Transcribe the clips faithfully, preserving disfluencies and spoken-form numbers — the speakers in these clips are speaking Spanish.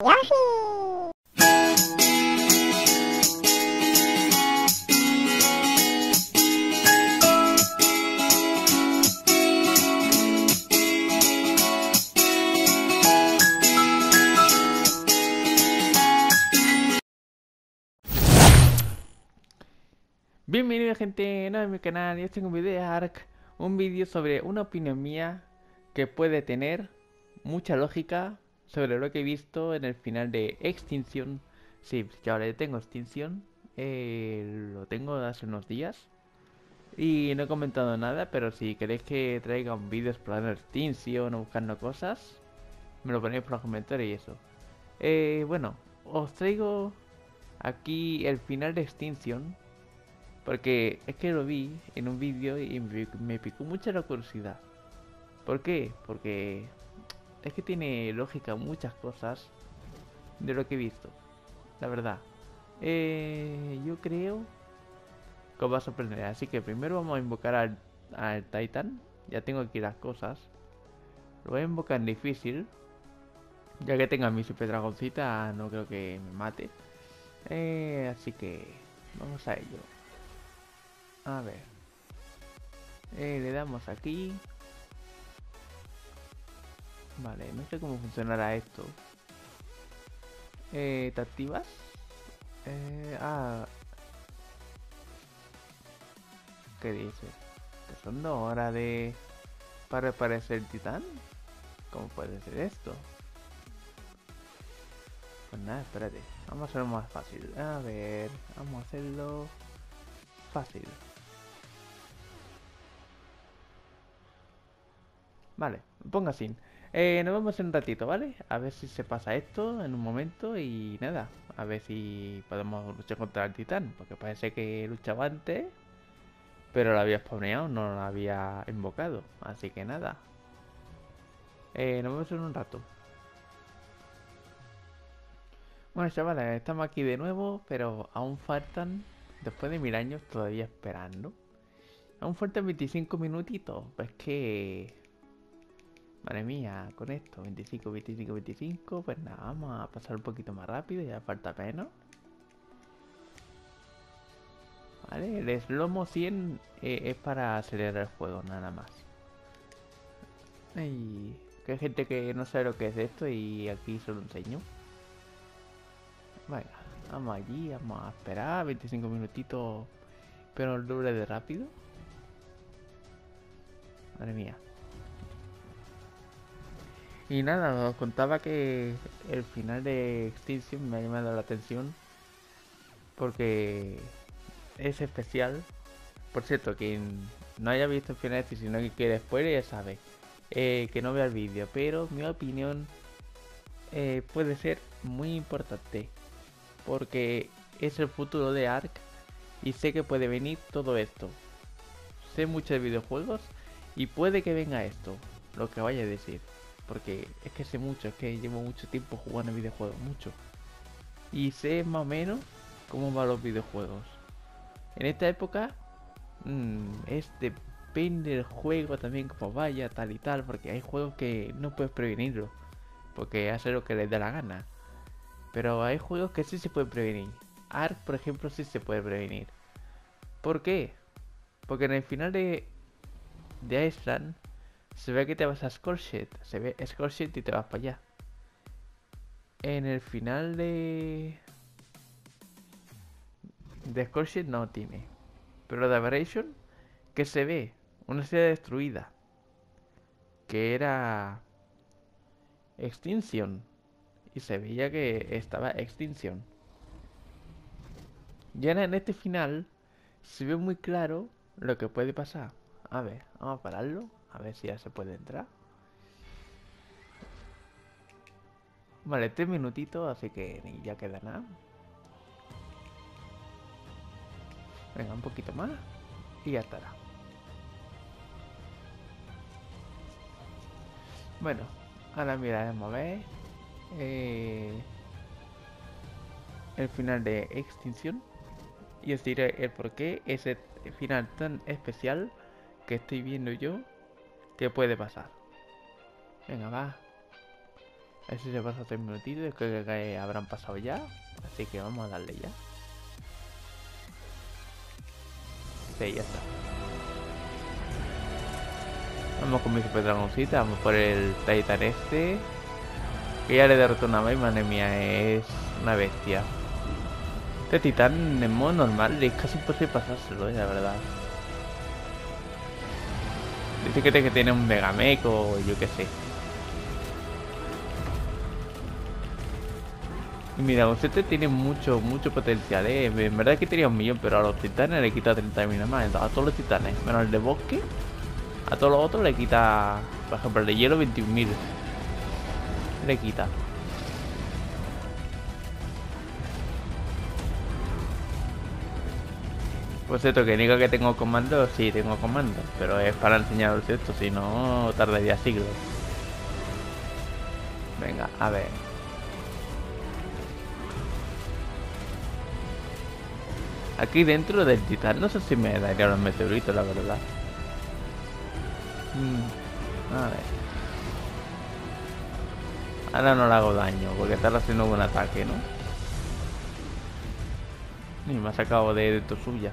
Yoshi. Bienvenido gente nueva a mi canal. Yo tengo un video de Ark, un vídeo sobre una opinión mía que puede tener mucha lógica sobre lo que he visto en el final de Extinción. Sí, que ahora yo tengo Extinción, eh, lo tengo hace unos días y no he comentado nada, pero si queréis que traiga un vídeo explorando Extinción o buscando cosas, me lo ponéis por los comentarios y eso. Eh, bueno, os traigo aquí el final de Extinción. Porque es que lo vi en un vídeo y me, me picó mucha la curiosidad. ¿Por qué? Porque es que tiene lógica muchas cosas de lo que he visto. La verdad. Eh, yo creo que os va a sorprender. Así que primero vamos a invocar al, al Titan. Ya tengo aquí las cosas. Lo voy a invocar en difícil. Ya que tenga mi super dragoncita, no creo que me mate. Eh, así que vamos a ello. A ver. Eh, le damos aquí. Vale, no sé cómo funcionará esto. Eh, ¿te activas? Eh, ah. ¿Qué dice? ¿Que son dos horas de... para reaparecer el titán? ¿Cómo puede ser esto? Pues nada, espérate. Vamos a hacerlo más fácil. A ver, vamos a hacerlo... fácil. Vale, ponga así. Eh, nos vemos en un ratito, ¿vale? A ver si se pasa esto en un momento y nada. A ver si podemos luchar contra el titán. Porque parece que luchaba antes, pero lo había spawneado, no lo había invocado. Así que nada. Eh, nos vemos en un rato. Bueno, chavales, estamos aquí de nuevo, pero aún faltan, después de mil años todavía esperando. Aún faltan veinticinco minutitos. Pues que... Madre mía, con esto, veinticinco, veinticinco, veinticinco, pues nada, vamos a pasar un poquito más rápido, ya falta menos. Vale, el slow cien eh, es para acelerar el juego, nada más. Y que hay gente que no sabe lo que es esto y aquí se lo enseño. Venga, vamos allí, vamos a esperar veinticinco minutitos, pero el doble de rápido. Madre mía. Y nada, os contaba que el final de Extinction me ha llamado la atención porque es especial. Por cierto, quien no haya visto el final de Extinction, sino que quiere spoiler, ya sabe eh, que no vea el vídeo, pero mi opinión eh, puede ser muy importante porque es el futuro de Ark y sé que puede venir todo esto. Sé mucho de videojuegos y puede que venga esto, lo que vaya a decir. Porque es que sé mucho, es que llevo mucho tiempo jugando videojuegos, mucho. Y sé más o menos cómo van los videojuegos. En esta época, mmm, es depende del juego también como vaya, tal y tal. Porque hay juegos que no puedes prevenirlo, porque hace lo que les da la gana. Pero hay juegos que sí se pueden prevenir. Ark, por ejemplo, sí se puede prevenir. ¿Por qué? Porque en el final de, de Iceland se ve que te vas a Scorched. Se ve Scorched y te vas para allá. En el final de... De Scorched no tiene. Pero de Aberration, que se ve una ciudad destruida. Que era... Extinción. Y se veía que estaba Extinción. Y ahora en este final se ve muy claro lo que puede pasar. A ver, vamos a pararlo. A ver si ya se puede entrar. Vale, tres minutitos, así que ni ya queda nada. Venga, un poquito más. Y ya estará. Bueno, ahora miraremos a ver eh, el final de Extinción. Y os diré el por qué ese final tan especial que estoy viendo yo que puede pasar. Venga, va. A ver si se pasa tres minutitos, creo que, que habrán pasado ya. Así que vamos a darle ya. Sí, ya está. Vamos con mi super dragoncita, vamos por el Titan este. Que ya le derrotó una vez, madre mía, es una bestia. Este titán en modo normal es casi imposible pasárselo, eh, la verdad. Dice que tiene que tener un Megamech o yo qué sé. Y mira, este tiene mucho, mucho potencial, eh. En verdad que tenía un millón, pero a los titanes le quita treinta mil más. A todos los titanes, menos el de bosque. A todos los otros le quita, por ejemplo, el de hielo veintiún mil. Le quita. Por cierto, que diga que tengo comando, sí, tengo comando. Pero es para enseñaros esto, si no tardaría siglos. Venga, a ver. Aquí dentro del titán, no sé si me daría los meteoritos, la verdad. Hmm, a ver. Ahora no le hago daño, porque está haciendo un ataque, ¿no? Y me ha sacado de, de tu suya.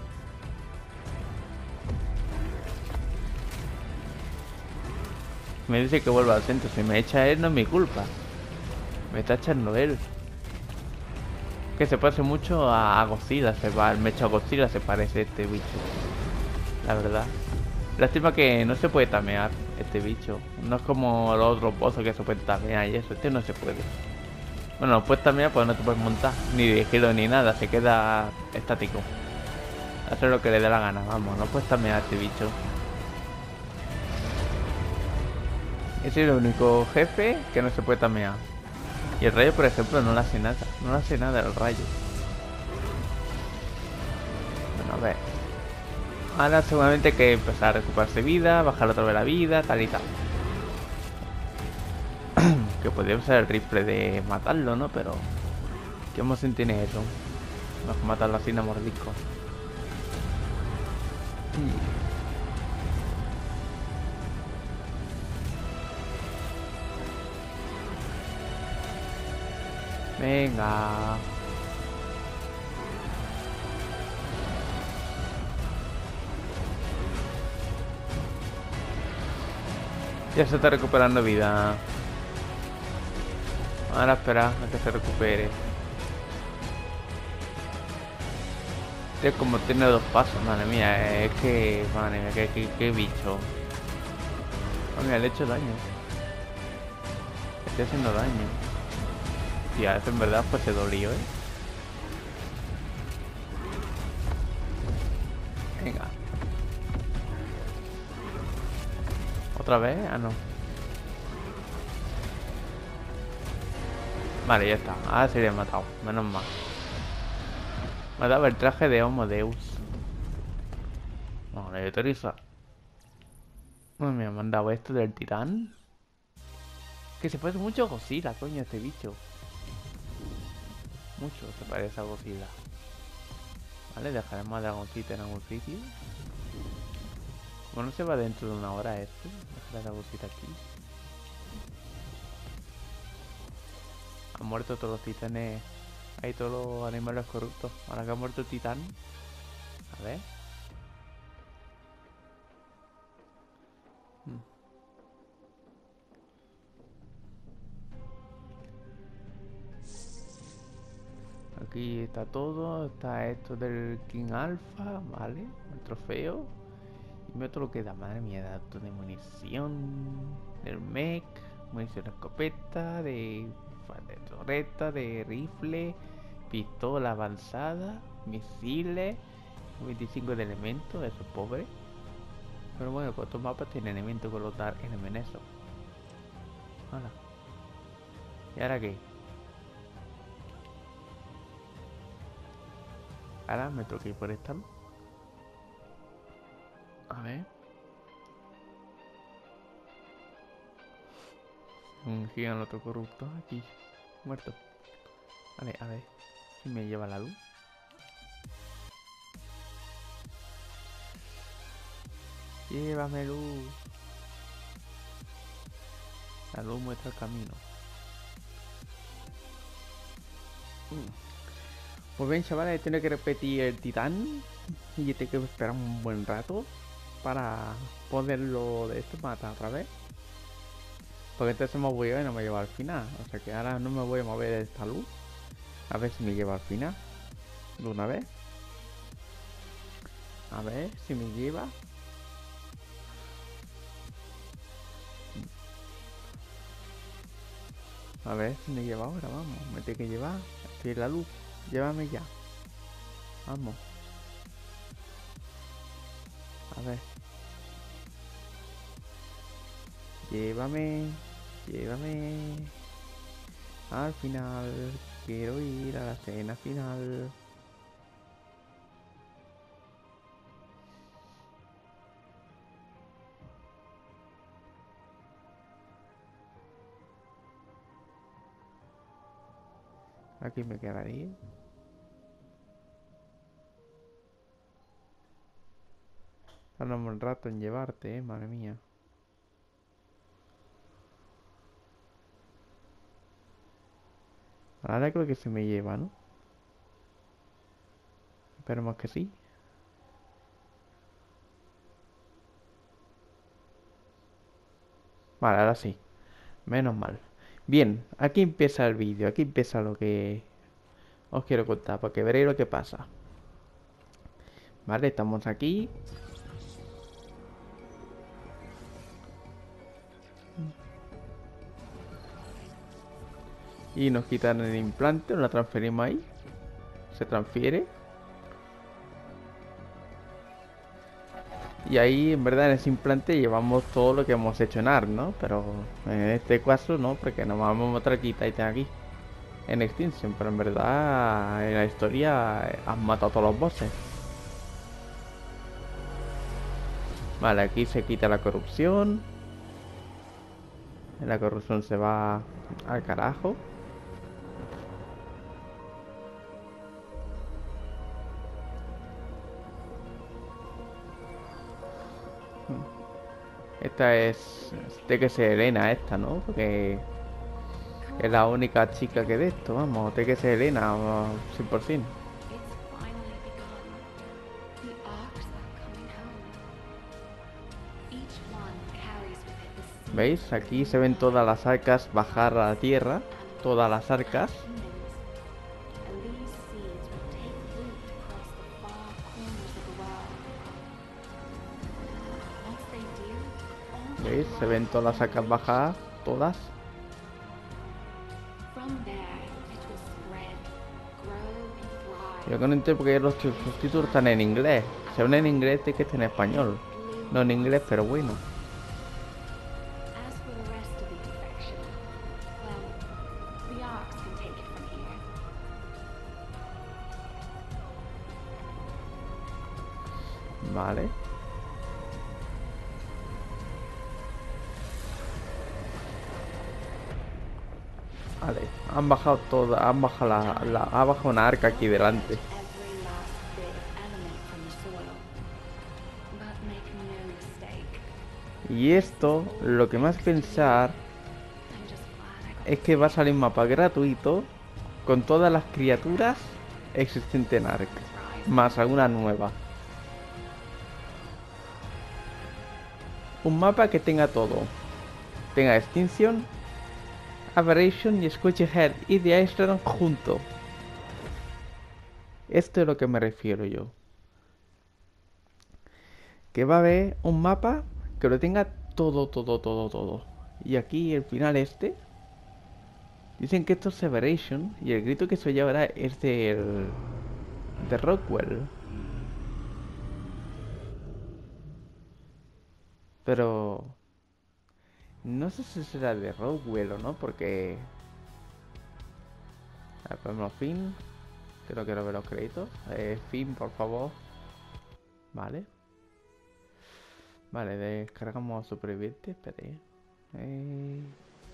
Me dice que vuelva al centro. Si me echa él, no es mi culpa. Me está echando él. Que se parece mucho a, a Godzilla. Se va, me echa a Godzilla, se parece este bicho. La verdad. Lástima que no se puede tamear este bicho. No es como los otros pozos que se pueden tamear y eso. Este no se puede. Bueno, lo puedes tamear, pues no te puedes montar. Ni de giro ni nada. Se queda estático. Hacer lo que le dé la gana. Vamos, no puedes tamear a este bicho. Ese es el único jefe que no se puede tamear. Y el rayo, por ejemplo, no le hace nada. No le hace nada el rayo. Bueno, a ver. Ahora seguramente hay que empezar a recuperarse vida, bajar otra vez la vida, tal y tal. Que podría usar el rifle de matarlo, ¿no? Pero ¿qué emoción tiene eso? Vamos a matarlo así de mordisco. Venga. Ya se está recuperando vida. Ahora espera a que se recupere. Es como tiene dos pasos, madre mía. Es que, madre mía, qué, qué, qué bicho. Oh, mira, le he hecho daño. Estoy haciendo daño. Tía, eso en verdad pues se dolió, eh. Venga. ¿Otra vez? Ah, no. Vale, ya está. Ahora sí le he matado. Menos mal. Me ha dado el traje de Homo Deus. No, le autoriza. No me ha mandado esto del titán. Que se parece mucho a Godzilla, coño, este bicho. Mucho se parece a Godzilla. Vale, dejaremos a Dragoncita en algún sitio. Bueno, se va dentro de una hora esto. Dejar a Dragoncita aquí. Han muerto todos los titanes. Hay todos los animales corruptos. Ahora que ha muerto el titán. A ver. Hmm. Aquí está todo. Está esto del King Alpha. Vale. El trofeo. Y me otro lo que da. Madre mía, dato de munición. Del mech. Munición de escopeta. De, de torreta. De rifle. Pistola avanzada. Misiles. veinticinco de elementos. Eso es pobre. Pero bueno, pues estos mapas tienen elementos que los dar en el meneso. Hola. ¿Y ahora qué? Ahora me toca ir por esta. A ver. Un gigante otro corrupto aquí. Muerto. Vale, a ver. Si me lleva la luz. Llévame luz. La luz muestra el camino. Pues bien, chavales, tengo que repetir el titán y tengo que esperar un buen rato para poderlo de esto matar otra vez. Porque entonces me voy a y no me lleva al final. O sea que ahora no me voy a mover de esta luz. A ver si me lleva al final. De una vez. A ver si me lleva. A ver si me lleva ahora, vamos. Me tiene que llevar. Aquí la luz. Llévame ya. Vamos. A ver. Llévame. Llévame. Al final. Quiero ir a la cena final. Aquí me quedaría. Tardamos un rato en llevarte, eh, madre mía. Ahora creo que se me lleva, ¿no? Esperemos que sí. Vale, ahora sí. Menos mal. Bien, aquí empieza el vídeo. Aquí empieza lo que os quiero contar, porque veréis lo que pasa. Vale, estamos aquí. Y nos quitan el implante, lo transferimos ahí. Se transfiere. Y ahí, en verdad, en ese implante llevamos todo lo que hemos hecho en Ark, ¿no? Pero en este caso no, porque nos vamos a mostrar aquí, aquí. En Extinction, pero en verdad en la historia han matado a todos los bosses. Vale, aquí se quita la corrupción. La corrupción se va al carajo. Esta es... Tiene que ser Elena esta, ¿no? Porque es la única chica que de esto, vamos. Tiene que ser Elena, cien por cien. ¿Veis? Aquí se ven todas las arcas bajar a la tierra. Todas las arcas. ¿Veis? Se ven todas las arcas bajadas. Todas. Yo que no entiendo porque los subtítulos están en inglés. Si ven en inglés, tiene que estar en español. No en inglés, pero bueno. Vale. Vale, han bajado todas, han bajado la, la, ha bajado una arca aquí delante. Y esto, lo que me hace pensar es que va a salir un mapa gratuito con todas las criaturas existentes en Ark, más alguna nueva. Un mapa que tenga todo. Tenga Extinction, Aberration y Squishy Head y The Island junto. Esto es a lo que me refiero yo. Que va a haber un mapa que lo tenga todo, todo, todo, todo. Y aquí el final este. Dicen que esto es Separation. Y el grito que se oye ahora es del... de Rockwell. Pero... no sé si será de Rockwell o no, porque... A ver, ponemos fin. Que no quiero ver los créditos. Eh, fin, por favor. Vale. Vale, descargamos superviviente. Espere. Eh...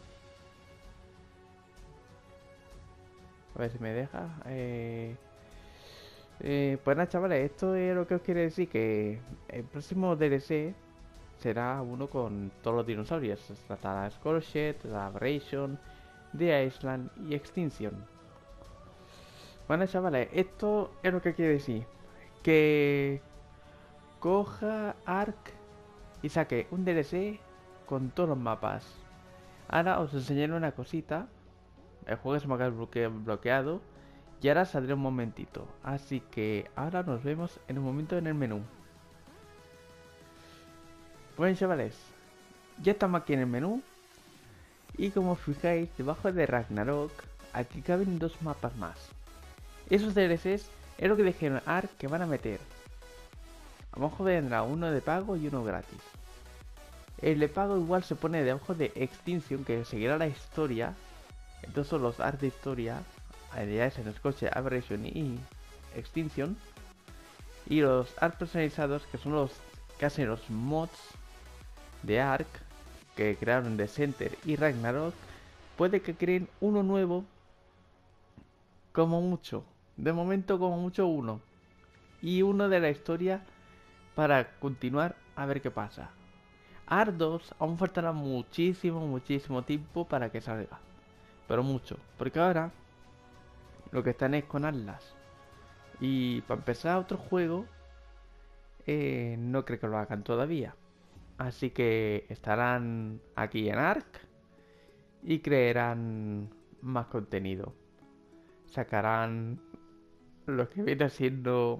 A ver si me deja. Eh... Eh, pues nada, chavales, esto es lo que os quiere decir, que el próximo D L C será uno con todos los dinosaurios. Está la Skullshed, la Aberration, The Island y Extinction. Bueno, chavales, esto es lo que quiere decir. Que coja Ark y saque un D L C con todos los mapas. Ahora os enseñaré una cosita. El juego se me ha bloque bloqueado. Y ahora saldré un momentito. Así que ahora nos vemos en un momento en el menú. Bueno, chavales, ya estamos aquí en el menú. Y como os fijáis, debajo de Ragnarok, aquí caben dos mapas más. Esos D L Cs es lo que dijeron Ark que van a meter. Abajo vendrá uno de pago y uno gratis. El de pago igual se pone debajo de Extinction, que seguirá la historia. Entonces son los Ark de historia, Ideas en Escocia, Aberration y Extinction. Y los Ark personalizados, que son los que hacen los mods de Ark, que crearon The Center y Ragnarok. Puede que creen uno nuevo, como mucho. De momento como mucho uno. Y uno de la historia para continuar a ver qué pasa. Ark dos aún faltará muchísimo, muchísimo tiempo para que salga. Pero mucho. Porque ahora lo que están es con Atlas. Y para empezar otro juego, eh, no creo que lo hagan todavía. Así que estarán aquí en Ark y crearán más contenido. Sacarán lo que viene siendo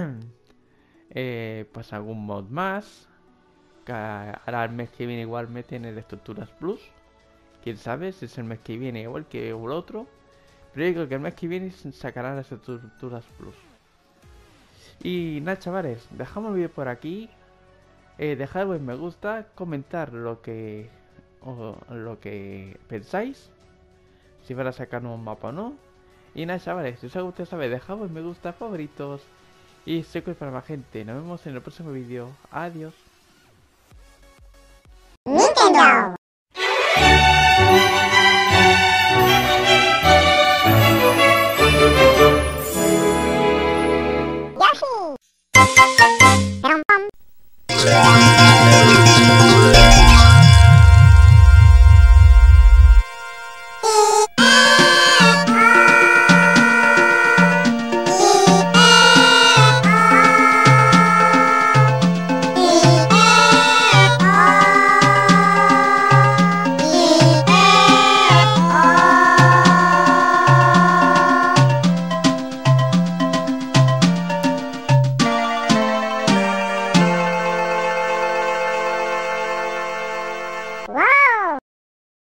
eh, pues algún mod más. Que ahora el mes que viene igual meten el Estructuras Plus. Quién sabe si es el mes que viene igual que el otro. Pero yo creo que el mes que viene sacarán las Estructuras Plus. Y nada, chavales, dejamos el vídeo por aquí. Eh, dejad un me gusta, comentar lo que o, lo que pensáis, si van a sacar un mapa o no. Y nada, chavales, si os ha gustado saber, dejad un me gusta, favoritos y sé que para más gente. Nos vemos en el próximo vídeo. Adiós.